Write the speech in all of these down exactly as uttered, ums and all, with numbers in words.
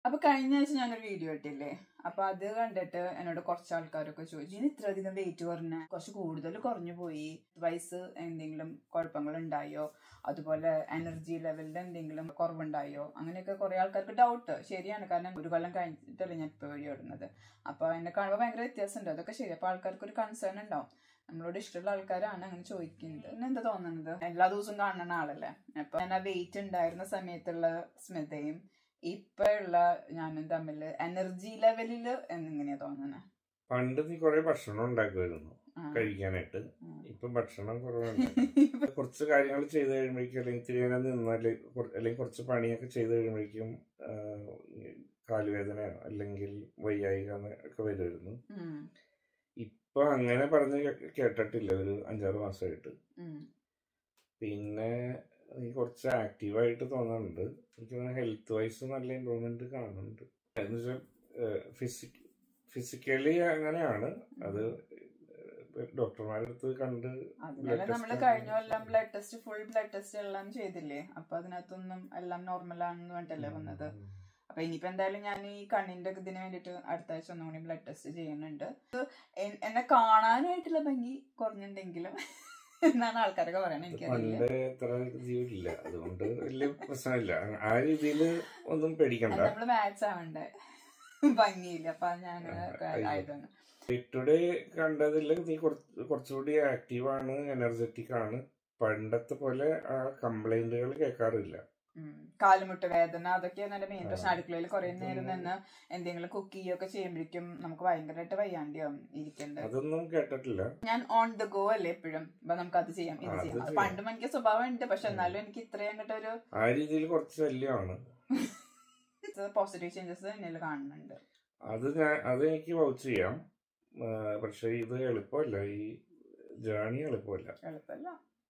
അപ്പൊ കഴിഞ്ഞ ആഴ്ച ഞാനൊരു വീഡിയോ ഇട്ടില്ലേ, അപ്പൊ അത് കണ്ടിട്ട് എന്നോട് കുറച്ച് ആൾക്കാരൊക്കെ ചോദിച്ചു, ഇനി ഇത്ര അധികം വെയിറ്റ് കുറഞ്ഞ, കുറച്ച് കൂടുതൽ കുറഞ്ഞു പോയി, വയസ്സ് എന്തെങ്കിലും കുഴപ്പങ്ങൾ ഉണ്ടായോ, അതുപോലെ എനർജി ലെവലിൽ എന്തെങ്കിലും കുറവുണ്ടായോ, അങ്ങനെയൊക്കെ കുറെ ആൾക്കാർക്ക് ഡൗട്ട്. ശരിയാണ്, കാരണം ഒരു കൊല്ലം കഴിഞ്ഞിട്ടല്ലേ ഞാൻ ഇപ്പോൾ വീഡിയോ ഇടുന്നത്. അപ്പൊ എന്നെ കാണുമ്പോൾ ഭയങ്കര വ്യത്യാസമുണ്ട്, അതൊക്കെ ശരി. അപ്പൊ ആൾക്കാർക്ക് ഒരു കൺസേൺ ഉണ്ടാവും, നമ്മളോട് ഇഷ്ടമുള്ള ആൾക്കാരാണ് അങ്ങനെ ചോദിക്കുന്നത്. പിന്നെ എന്താ തോന്നുന്നത്, എല്ലാ ദിവസവും കാണുന്ന ആളല്ലേ. അപ്പൊ ഞാൻ ആ വെയിറ്റ് ഉണ്ടായിരുന്ന സമയത്തുള്ള സ്മിതയും ഇപ്പൊ ഉള്ള ഞാനും തമ്മില് എനർജി ലെവലില് എന്നെങ്ങനെയാ തോന്നുന്നത്? പണ്ട് നീ കൊറേ ഭക്ഷണം ഉണ്ടാക്കുമായിരുന്നു കഴിക്കാനായിട്ട്, ഇപ്പൊ ഭക്ഷണം കുറവുണ്ട്. കുറച്ച് കാര്യങ്ങൾ ചെയ്ത് കഴിയുമ്പോഴേക്കും അല്ലെങ്കിൽ ഇത്തിരി നേരം നിന്നാല് അല്ലെങ്കിൽ കുറച്ച് പണിയൊക്കെ ചെയ്ത് കഴിയുമ്പോഴേക്കും കാലുവേദനയോ അല്ലെങ്കിൽ വയ്യായിക ഒക്കെ വരുമായിരുന്നു. ഇപ്പൊ അങ്ങനെ പറഞ്ഞ് കേട്ടിട്ടില്ല ഒരു അഞ്ചാറ് മാസമായിട്ട്. പിന്നെ നീ കുറച്ച് ആക്റ്റീവായിട്ട് തോന്നുന്നുണ്ട്. എനിക്ക് ഹെൽത്ത് വൈസ് നല്ല ഇമ്പ്രൂവ്മെന്റ് കാണുന്നുണ്ട്. എന്ന് വെച്ചാൽ ഫിസിക് ഫിസിക്കലി അങ്ങനെയാണ്. അത് ഡോക്ടർമാരുടെ അടുത്ത് കണ്ട് നമ്മള് കഴിഞ്ഞ കൊല്ലം blood test full blood test എല്ലാം ചെയ്തില്ലേ, അപ്പൊ അതിനകത്തൊന്നും എല്ലാം നോർമൽ ആണെന്ന് പറഞ്ഞിട്ടല്ലേ വന്നത്. അപ്പൊ ഇനിയിപ്പോ എന്തായാലും ഞാൻ ഈ കണ്ണിന്റെ ഇതിന് വേണ്ടിട്ട് അടുത്ത ആഴ്ച ഒന്നും കൂടി ബ്ലഡ് ടെസ്റ്റ് ചെയ്യുന്നുണ്ട്. എന്നെ കാണാനായിട്ടുള്ള ഭംഗി കുറഞ്ഞിട്ടുണ്ടെങ്കിലും എന്നാണ് ആൾക്കാരൊക്കെ പറയണത്. പണ്ട് എത്ര ജീവില്ല, അതുകൊണ്ട് വലിയ പ്രശ്നമില്ല. ആ രീതിയിൽ ഒന്നും പേടിക്കണ്ട. നമ്മള് മാച്ച് ആവണ്ടേ, ഭംഗിയില്ല. അപ്പൊ ഞാൻ ആയതാണ് ടുഡേ കണ്ടതിൽ നീ കുറച്ചുകൂടി ആക്റ്റീവാണ്, എനർജറ്റിക് ആണ്. പണ്ടത്തെ പോലെ ആ കംപ്ലൈന്റുകൾ കേൾക്കാറില്ല. കാലുമുട്ട് വേദന അതൊക്കെയാണ് എന്റെ മെയിൻ പ്രശ്നം. അടുക്കളയിൽ കുറെ നേരം നിന്ന് എന്തെങ്കിലും കുക്ക് ചെയ്യൊക്കെ ചെയ്യുമ്പോഴേക്കും നമുക്ക് ഭയങ്കരമായിട്ട് വയ്യാണ്ടിയാവും ഇരിക്കേണ്ടത്. അതൊന്നും കേട്ടിട്ടില്ല. ഞാൻ ഓൺ ദ ഗോ അല്ലേ എപ്പോഴും, അപ്പൊ നമുക്ക് അത് ചെയ്യാം ഇത് ചെയ്യാം. പണ്ടും എനിക്ക് സ്വഭാവം ഉണ്ട്, പക്ഷെ എന്നാലും എനിക്ക് ഇത്രയും അങ്ങോട്ട് ഒരു ആ രീതിയിൽ കുറച്ച് ശല്യമാണ്. പോസിറ്റീവ് ചേഞ്ചസ് എന്നിൽ കാണുന്നുണ്ട്. അത് ഞാൻ അത് എനിക്ക് വൗച്ച് ചെയ്യാം. പക്ഷെ ഇത് എളുപ്പമല്ല, ഈ ജേർണി എളുപ്പമല്ല എളുപ്പമല്ല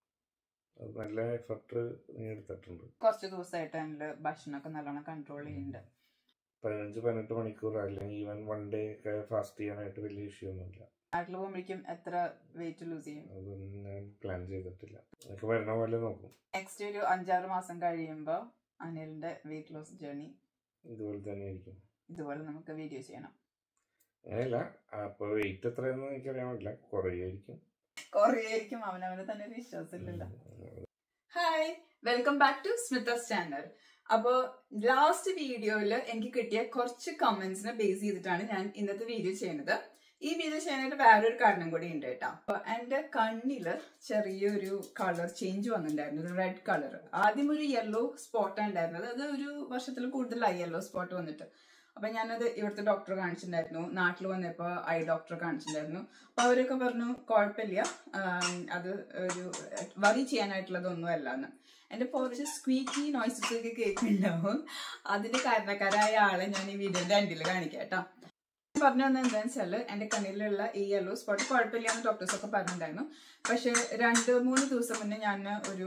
നല്ല എഫർട്ട് നീ എടുത്തിട്ടുണ്ട്. കുറച്ച് ദിവസമായിട്ട് എന്റെ ഭക്ഷണമൊക്കെ നല്ലോണം കൺട്രോൾ ചെയ്യുന്നുണ്ട്. പതിനഞ്ച് പതിനെട്ട് മണിക്കൂർ അല്ലെങ്കിൽ ഈവൻ വൺ ഡേ ഒക്കെ ഫാസ്റ്റ് ചെയ്യാനായിട്ട് വലിയ ഇഷ്യൂ ഒന്നുമില്ല. നാട്ടിൽ പോകുമ്പോഴേക്കും എത്ര വെയിറ്റ് ലൂസ് ചെയ്യും അതൊന്നും ഞാൻ പ്ലാൻ ചെയ്തിട്ടില്ല. എനിക്ക് വരണ പോലെ നോക്കും. നെക്സ്റ്റ് ഒരു അഞ്ചാറ് മാസം കഴിയുമ്പോ അനിലിന്റെ വെയിറ്റ് ലോസ് ജേർണി ഇതുപോലെ തന്നെ ആയിരിക്കും. ഇതുപോലെ നമുക്ക് വീഡിയോ ചെയ്യണം. അങ്ങനെയല്ല, അപ്പൊ വെയിറ്റ് എത്രയെന്ന് എനിക്കറിയാൻ പറ്റില്ല, കുറയായിരിക്കും കുറയായിരിക്കും അവനവന് തന്നെ ഒരു വിശ്വാസമില്ലല്ലോ. Hi, welcome back to Smitha's channel. അപ്പോ ലാസ്റ്റ് വീഡിയോയില് എനിക്ക് കിട്ടിയ കുറച്ച് കമന്റ്സിനെ ബേസ് ചെയ്തിട്ടാണ് ഞാൻ ഇന്നത്തെ വീഡിയോ ചെയ്യുന്നത്. ഈ വീഡിയോ ചെയ്യാനായിട്ട് വേറൊരു കാരണം കൂടി ഉണ്ട് കേട്ടോ. അപ്പൊ എന്റെ കണ്ണില് ചെറിയൊരു കളർ ചേഞ്ച് വന്നിട്ടുണ്ടായിരുന്നു, ഒരു റെഡ് കളർ. ആദ്യം ഒരു യെല്ലോ സ്പോട്ടാണ് ഉണ്ടായിരുന്നത്, അത് ഒരു വർഷത്തിൽ കൂടുതലായി യെല്ലോ സ്പോട്ട് വന്നിട്ട്. അപ്പൊ ഞാനത് ഇവിടുത്തെ ഡോക്ടറെ കാണിച്ചിട്ടുണ്ടായിരുന്നു, നാട്ടിൽ വന്നപ്പോ ഐ ഡോക്ടറെ കാണിച്ചിട്ടുണ്ടായിരുന്നു. അപ്പൊ അവരൊക്കെ പറഞ്ഞു കുഴപ്പമില്ല, അത് ഒരു വറി ചെയ്യാനായിട്ടുള്ളതൊന്നും അല്ല എന്ന്. എന്റെ കുറച്ച് സ്ക്വീക്കി നോയ്സസ് ഒക്കെ കേൾക്കുന്നുണ്ടാവും. അതിന്റെ കാരണക്കാരായ ആളെ ഞാൻ ഈ വീഡിയോന്റെ എൻഡിൽ കാണിക്കാം കേട്ടോ. പറഞ്ഞു വന്നത് എന്താണെന്ന് വെച്ചാൽ എന്റെ കണ്ണിലുള്ള ഈ യെല്ലോ സ്പോട്ട് കുഴപ്പമില്ല എന്ന് ഡോക്ടേഴ്സ് ഒക്കെ പറഞ്ഞിട്ടുണ്ടായിരുന്നു. പക്ഷെ രണ്ട് മൂന്ന് ദിവസം മുന്നേ ഞാൻ ഒരു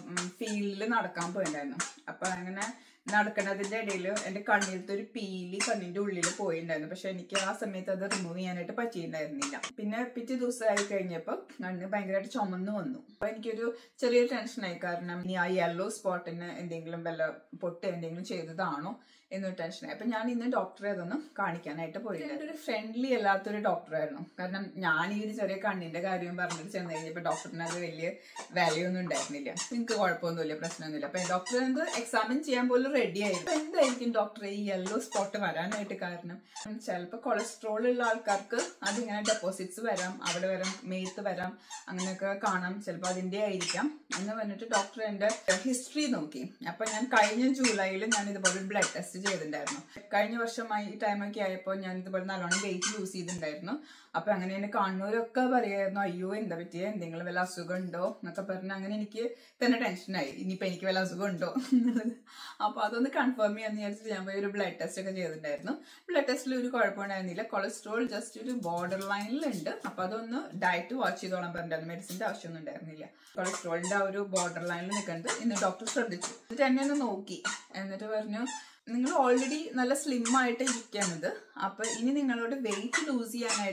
ഫീൽഡിൽ നടക്കാൻ പോയിട്ടുണ്ടായിരുന്നു. അപ്പൊ അങ്ങനെ നടക്കുന്നതിന്റെ ഇടയിൽ എന്റെ കണ്ണിലത്തെ ഒരു പീലി കണ്ണിന്റെ ഉള്ളിൽ പോയിട്ടുണ്ടായിരുന്നു. പക്ഷെ എനിക്ക് ആ സമയത്ത് അത് റിമൂവ് ചെയ്യാനായിട്ട് പറ്റിയിട്ടുണ്ടായിരുന്നില്ല. പിന്നെ പിറ്റേ ദിവസമായി കഴിഞ്ഞപ്പോ കണ്ണ് ഭയങ്കരമായിട്ട് ചുമന്ന് വന്നു. അപ്പൊ എനിക്കൊരു ചെറിയ ടെൻഷനായി, കാരണം ഇനി ആ യെല്ലോ സ്പോട്ടിന് എന്തെങ്കിലും വല്ല പൊട്ട് എന്തെങ്കിലും ചെയ്തതാണോ എന്നൊരു ടെൻഷനായി. അപ്പൊ ഞാൻ ഇന്ന് ഡോക്ടറെ അതൊന്നും കാണിക്കാനായിട്ട് പോയില്ല. ഒരു ഫ്രണ്ട്ലി അല്ലാത്തൊരു ഡോക്ടറായിരുന്നു. കാരണം ഞാൻ ഈ ഒരു ചെറിയ കണ്ണിന്റെ കാര്യം പറഞ്ഞിട്ട് ചെന്ന് കഴിഞ്ഞപ്പോ ഡോക്ടറിന് അത് വലിയ വാല്യൂ ഒന്നും ഉണ്ടായിരുന്നില്ല. എനിക്ക് കുഴപ്പമൊന്നുമില്ല, പ്രശ്നമൊന്നുമില്ല. അപ്പൊ ഡോക്ടർ എന്ത് എക്സാമിൻ ചെയ്യാൻ പോലും റെഡി ആയിരുന്നു. എന്തായിരിക്കും ഡോക്ടറെ ഈ യെല്ലോ സ്പോട്ട് വരാനായിട്ട് കാരണം? ചിലപ്പോൾ കൊളസ്ട്രോൾ ഉള്ള ആൾക്കാർക്ക് അതിങ്ങനെ ഡെപ്പോസിറ്റ്സ് വരാം, അവിടെ വരാം, മേത്ത് വരാം, അങ്ങനെയൊക്കെ കാണാം. ചിലപ്പോൾ അതിന്റെ ആയിരിക്കാം എന്ന് പറഞ്ഞിട്ട് ഡോക്ടർ എന്റെ ഹിസ്റ്ററി നോക്കി. അപ്പൊ ഞാൻ കഴിഞ്ഞ ജൂലൈയിൽ ഞാൻ ഇതുപോലെ ബ്ലഡ് ടെസ്റ്റ് ചെയ്തിട്ടുണ്ടായിരുന്നു. കഴിഞ്ഞ വർഷമായി ഈ ടൈമൊക്കെ ആയപ്പോൾ ഞാൻ ഇതുപോലെ നല്ലോണം വെയിറ്റ് ലൂസ് ചെയ്തിട്ടുണ്ടായിരുന്നു. അപ്പൊ അങ്ങനെ എന്നെ കാണുന്നവരൊക്കെ പറയായിരുന്നു, അയ്യോ എന്താ പറ്റിയ, എന്തെങ്കിലും വല്ല അസുഖം ഉണ്ടോ എന്നൊക്കെ പറഞ്ഞ്. അങ്ങനെ എനിക്ക് തന്നെ ടെൻഷനായി, ഇനിയിപ്പോ എനിക്ക് വല്ല അസുഖം ഉണ്ടോ എന്നുള്ളത്. അപ്പൊ അതൊന്ന് കൺഫേം ചെയ്യാന്ന് വിചാരിച്ചിട്ട് ഞാൻ പോയി ഒരു ബ്ലഡ് ടെസ്റ്റ് ഒക്കെ ചെയ്തിട്ടുണ്ടായിരുന്നു. ബ്ലഡ് ടെസ്റ്റിൽ ഒരു കുഴപ്പമുണ്ടായിരുന്നില്ല. കൊളസ്ട്രോൾ ജസ്റ്റ് ഒരു ബോർഡർ ലൈനിലുണ്ട്. അപ്പൊ അതൊന്ന് ഡയറ്റ് വാച്ച് ചെയ്തോളാൻ പറഞ്ഞിട്ടായിരുന്നു, മെഡിസിന്റെ ആവശ്യമൊന്നും ഉണ്ടായിരുന്നില്ല. കൊളസ്ട്രോളിന്റെ ആ ഒരു ബോർഡർ ലൈനിൽ നിൽക്കുന്നത് ഇന്ന് ഡോക്ടർ ശ്രദ്ധിച്ചു. എന്നിട്ട് എന്നെ ഒന്ന് നോക്കി, എന്നിട്ട് പറഞ്ഞു, നിങ്ങൾ ഓൾറെഡി നല്ല സ്ലിം ആയിട്ട് ഇരിക്കാണിത്, അപ്പൊ ഇനി നിങ്ങളോട് വെയിറ്റ് ലൂസ് ചെയ്യാനായിട്ട്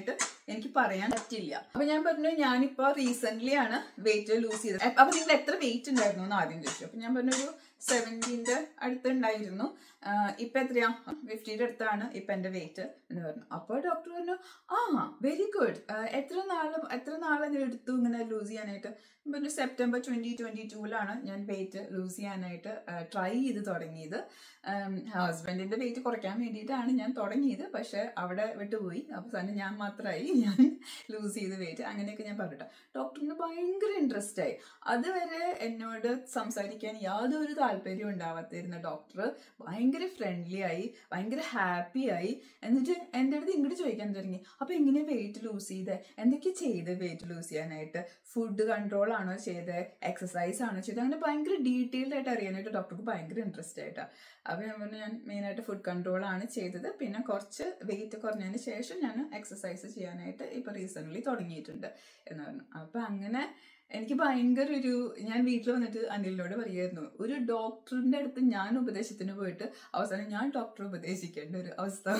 എനിക്ക് പറയാൻ പറ്റില്ല. അപ്പൊ ഞാൻ പറഞ്ഞു ഞാനിപ്പോ റീസെന്റ് ആണ് വെയിറ്റ് ലൂസ് ചെയ്തത്. അപ്പൊ നിങ്ങൾ എത്ര വെയിറ്റ് ഉണ്ടായിരുന്നു എന്ന് ആദ്യം ചോദിച്ചു. അപ്പൊ ഞാൻ പറഞ്ഞു ഒരു സെവൻറ്റീന്റെ അടുത്തുണ്ടായിരുന്നു. ഇപ്പൊ എത്രയാ, ഫിഫ്റ്റിയുടെ അടുത്താണ് ഇപ്പൊ എന്റെ വെയിറ്റ് എന്ന് പറഞ്ഞു. അപ്പൊ ഡോക്ടർ പറഞ്ഞു ആ വെരി ഗുഡ്, എത്ര നാള് എത്ര നാളെ എടുത്തു ഇങ്ങനെ ലൂസ് ചെയ്യാനായിട്ട്? പറഞ്ഞു സെപ്റ്റംബർ ട്വന്റി ട്വന്റി ടൂലാണ് ഞാൻ വെയിറ്റ് ലൂസ് ചെയ്യാനായിട്ട് ട്രൈ ചെയ്ത് തുടങ്ങിയത്. ഹസ്ബൻഡിന്റെ വെയിറ്റ് കുറയ്ക്കാൻ വേണ്ടിയിട്ടാണ് ഞാൻ തുടങ്ങിയത്. പക്ഷെ അവിടെ വിട്ടുപോയി. അവസാനം ഞാൻ മാത്രമായി ഞാൻ ലൂസ് ചെയ്ത് വെയിറ്റ്. അങ്ങനെയൊക്കെ ഞാൻ പറഞ്ഞിട്ട് ഡോക്ടറിന് ഭയങ്കര ഇൻട്രസ്റ്റ് ആയി. അതുവരെ എന്നോട് സംസാരിക്കാൻ യാതൊരു താല്പര്യം ഉണ്ടാവാത്തിരുന്ന ഡോക്ടർ ഭയങ്കര ഫ്രണ്ട്ലി ആയി, ഭയങ്കര ഹാപ്പി ആയി. എന്നിട്ട് എൻ്റെ അടുത്ത് ഇങ്ങോട്ട് ചോദിക്കാൻ തുടങ്ങി, അപ്പൊ എങ്ങനെ വെയിറ്റ് ലൂസ് ചെയ്തേ, എന്തൊക്കെ ചെയ്ത് വെയിറ്റ് ലൂസ് ചെയ്യാനായിട്ട്? ഫുഡ് കൺട്രോൾ ആണോ ചെയ്തത്, എക്സസൈസ് ആണോ ചെയ്തത്? അങ്ങനെ ഭയങ്കര ഡീറ്റെയിൽഡ് ആയിട്ട് അറിയാനായിട്ട് ഡോക്ടർക്ക് ഭയങ്കര ഇൻട്രസ്റ്റ് ആയിട്ടാണ്. അപ്പൊ ഞാൻ പറഞ്ഞു ഞാൻ മെയിനായിട്ട് ഫുഡ് കൺട്രോൾ ആണ് ചെയ്തത്. പിന്നെ കുറച്ച് വെയിറ്റ് കുറഞ്ഞതിന് ശേഷം ഞാൻ എക്സസൈസ് ചെയ്യാനായിട്ട് ഇപ്പൊ റീസെന്റ് തുടങ്ങിയിട്ടുണ്ട് എന്ന് പറഞ്ഞു. അപ്പൊ അങ്ങനെ എനിക്ക് ഭയങ്കര ഒരു, ഞാൻ വീട്ടിൽ വന്നിട്ട് അനിലിനോട് പറയായിരുന്നു, ഒരു ഡോക്ടറിന്റെ അടുത്ത് ഞാൻ ഉപദേശത്തിന് പോയിട്ട് അവസാനം ഞാൻ ഡോക്ടറെ ഉപദേശിക്കേണ്ട ഒരു അവസ്ഥ.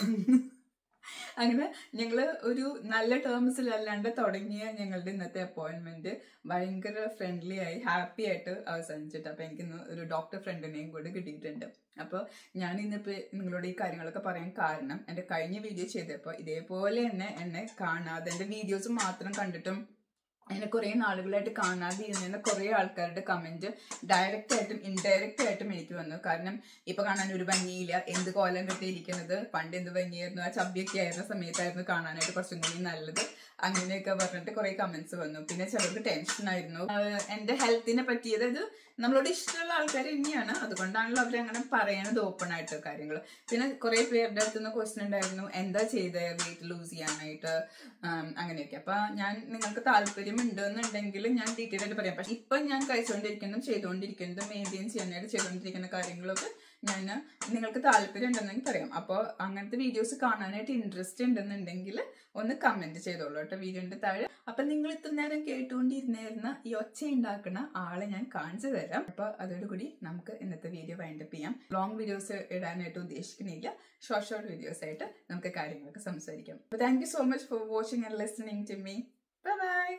അങ്ങനെ ഞങ്ങള് ഒരു നല്ല ടേംസിലല്ലാണ്ട് തുടങ്ങിയ ഞങ്ങളുടെ ഇന്നത്തെ അപ്പോയിന്റ്മെന്റ് ഭയങ്കര ഫ്രണ്ട്ലി ആയി ഹാപ്പി ആയിട്ട് അവസാനിച്ചിട്ട്. അപ്പൊ എനിക്കിന്ന് ഒരു ഡോക്ടർ ഫ്രണ്ടിനെയും കൂടെ കിട്ടിയിട്ടുണ്ട്. അപ്പൊ ഞാൻ ഇന്നിപ്പോ നിങ്ങളോട് ഈ കാര്യങ്ങളൊക്കെ പറയാൻ കാരണം, എന്റെ കഴിഞ്ഞ വീഡിയോ ചെയ്തപ്പോ ഇതേപോലെ തന്നെ എന്നെ കാണാതെ എന്റെ വീഡിയോസ് മാത്രം കണ്ടിട്ടും എന്നെ കുറെ നാളുകളായിട്ട് കാണാതെ ഇരുന്ന കുറെ ആൾക്കാരുടെ കമന്റ് ഡയറക്റ്റ് ആയിട്ടും ഇൻഡയറക്റ്റ് ആയിട്ടും എനിക്ക് വന്നു. കാരണം ഇപ്പൊ കാണാൻ ഒരു ഭംഗിയില്ല, എന്ത് കോലം കെട്ടിയിരിക്കുന്നത്, പണ്ട് എന്ത് ഭംഗിയായിരുന്നു, ആ ചബ്ബിയൊക്കെ ആയിരുന്ന സമയത്തായിരുന്നു കാണാനായിട്ട് കുറച്ചും കൂടി നല്ലത്, അങ്ങനെയൊക്കെ പറഞ്ഞിട്ട് കുറെ കമന്റ്സ് വന്നു. പിന്നെ ചിലർക്ക് ടെൻഷൻ ആയിരുന്നു എന്റെ ഹെൽത്തിനെ പറ്റി. അതായത് നമ്മളോട് ഇഷ്ടമുള്ള ആൾക്കാർ തന്നെയാണ്, അതുകൊണ്ടാണല്ലോ അവർ അങ്ങനെ പറയണത് ഓപ്പൺ ആയിട്ട് കാര്യങ്ങൾ. പിന്നെ കുറെ പേരുടെ അടുത്തുനിന്ന് ക്വസ്റ്റ്യൻ ഉണ്ടായിരുന്നു, എന്താ ചെയ്തത് വെയിറ്റ് ലൂസ് ചെയ്യാനായിട്ട്, അങ്ങനെയൊക്കെ. അപ്പൊ ഞാൻ നിങ്ങൾക്ക് താല്പര്യം ഉണ്ടെന്നുണ്ടെങ്കിൽ ഞാൻ ഡീറ്റെയിൽ ആയിട്ട് പറയാം. പക്ഷെ ഇപ്പൊ ഞാൻ കഴിച്ചുകൊണ്ടിരിക്കുന്നതും ചെയ്തുകൊണ്ടിരിക്കുന്നതും മെയിൻറ്റെയിൻ ചെയ്യാനായിട്ട് ചെയ്തുകൊണ്ടിരിക്കുന്ന കാര്യങ്ങളൊക്കെ ഞാൻ നിങ്ങൾക്ക് താല്പര്യം ഉണ്ടെന്നെങ്കിൽ പറയാം. അപ്പോൾ അങ്ങനത്തെ വീഡിയോസ് കാണാനായിട്ട് ഇൻട്രസ്റ്റ് ഉണ്ടെന്നുണ്ടെങ്കിൽ ഒന്ന് കമന്റ് ചെയ്തോളൂ കേട്ടോ വീഡിയോന്റെ താഴെ. അപ്പൊ നിങ്ങൾ ഇത്ര നേരം കേട്ടുകൊണ്ടിരുന്നിരുന്ന ഈ ഒച്ച ഉണ്ടാക്കുന്ന ആളെ ഞാൻ കാണിച്ചു തരാം. അപ്പൊ അതോടുകൂടി നമുക്ക് ഇന്നത്തെ വീഡിയോ വൈൻഡപ്പ് ചെയ്യാം. ലോങ് വീഡിയോസ് ഇടാനായിട്ട് ഉദ്ദേശിക്കുന്നില്ല, ഷോർട്ട് ഷോർട്ട് വീഡിയോസ് ആയിട്ട് നമുക്ക് കാര്യങ്ങളൊക്കെ സംസാരിക്കാം. അപ്പൊ thank you so much for watching and listening to me. Bye bye.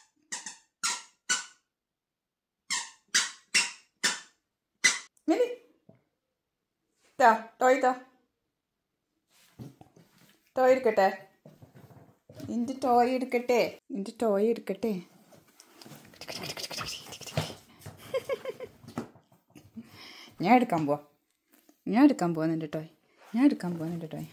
Toy താ, ടോയ് എടുക്കട്ടെ, നിന്റെ ടോയ് എടുക്കട്ടെ, നിന്റെ ടോയ് എടുക്കട്ടെ. ഞാൻ എടുക്കാൻ പോവാ, ഞാൻ എടുക്കാൻ പോവാ നിന്റെ ടോയ്, ഞാൻ എടുക്കാൻ പോവാ നിന്റെ ടോയ്.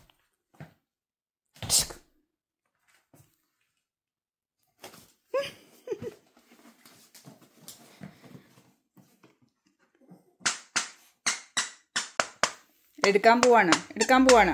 എടുക്കാൻ പോവാണ്, എടുക്കാൻ പോവാണ്.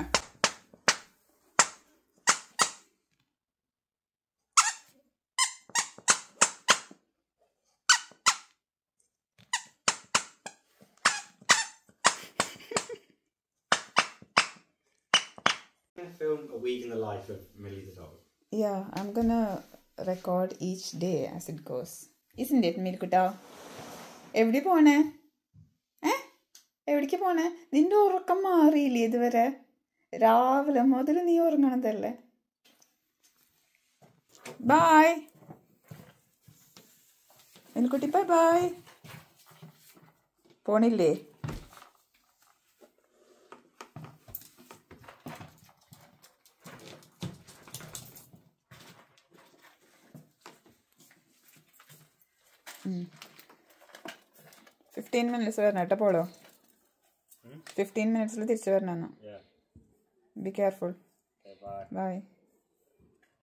Film a week in the life of Millie the dog. Yeah, I'm gonna record each day as it goes. Isn't it, Milkuta? എവിടെ പോണേ? ഏ എവിടേക്ക് പോണേ? നിന്റെ ഉറക്കം മാറിയില്ലേ ഇതുവരെ? രാവിലെ മുതൽ നീ ഉറങ്ങണതല്ലേ? ബൈ മിൽക്കുട്ടി, ബൈ ബൈ. പോണില്ലേ? ഫിഫ്റ്റീൻ മിനിറ്റ്സ് വരണം കേട്ടോ പോളോ. ഫിഫ്റ്റീൻ മിനിറ്റ്സിൽ തിരിച്ചു വരണമെന്ന്. Be careful. ബൈ.